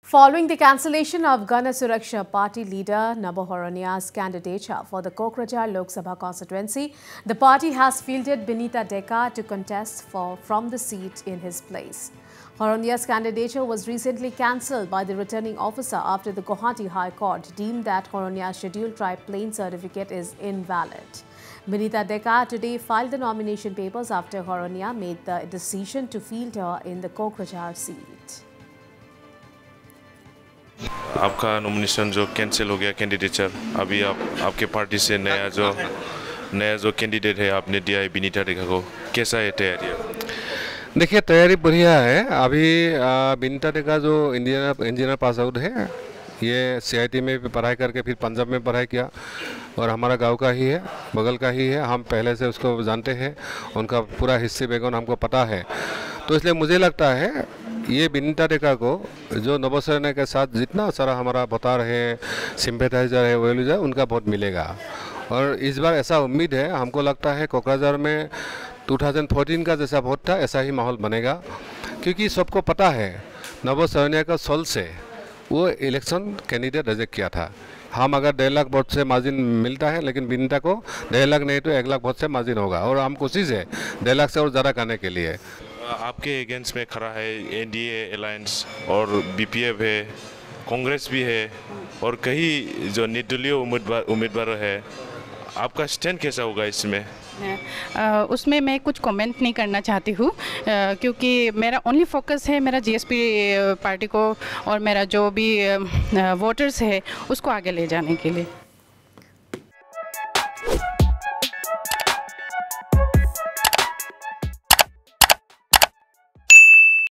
Following the cancellation of Gana Suraksha Party leader Nabo Horonia's candidature for the Kokrajhar Lok Sabha constituency, the party has fielded Binita Deka to contest from the seat in his place. Horonia's candidature was recently cancelled by the returning officer after the Guwahati High Court deemed that Horonia's scheduled tribe plain certificate is invalid. Binita Deka today filed the nomination papers after Horonia made the decision to field her in the Kokrajhar seat. आपका nomination जो cancel हो गया candidature, अभी आपके party से नया जो candidate है आपने दिया है बिनीता डेका को, कैसा है तैयारी? देखिए तैयारी बढ़िया है। अभी बिनीता डेका जो इंजीनियर पास आउट है, ये CIT में भी पढ़ाई करके फिर पंजाब में पढ़ाई किया और हमारा गांव का ही है, बगल का ही है। हम पहले से उसको जानते हैं, उनका पूरा हिस्ट्री बैकग्राउंड हमको पता है। तो इसलिए मुझे लगता है ये बिनीता डेका को जो नबो सरनिया के साथ जितना सारा हमारा भोटार है, सिंपैथाइजर है, वेल्यूजर, उनका वोट मिलेगा। और इस बार ऐसा उम्मीद है, हमको लगता है कोकराझार में 2014 का जैसा वोट था ऐसा ही माहौल बनेगा, क्योंकि सबको पता है नबो सरनिया का सोल से वो इलेक्शन कैंडिडेट रिजेक्ट किया था। हम अगर 1.5 लाख वोट से मार्जिन मिलता है, लेकिन बिनीता को 1.5 लाख नहीं तो 1 लाख वोट से मार्जिन होगा और हम कोशिश है 1.5 लाख से और ज़्यादा करने के लिए। आपके अगेंस्ट में खड़ा है NDA अलायंस और BPF है, कांग्रेस भी है और कई जो निर्दलीय उम्मीदवार है, आपका स्टैंड कैसा होगा इसमें? उसमें मैं कुछ कमेंट नहीं करना चाहती हूँ, क्योंकि मेरा ओनली फोकस है मेरा GSP पार्टी को और मेरा जो भी वोटर्स है उसको आगे ले जाने के लिए।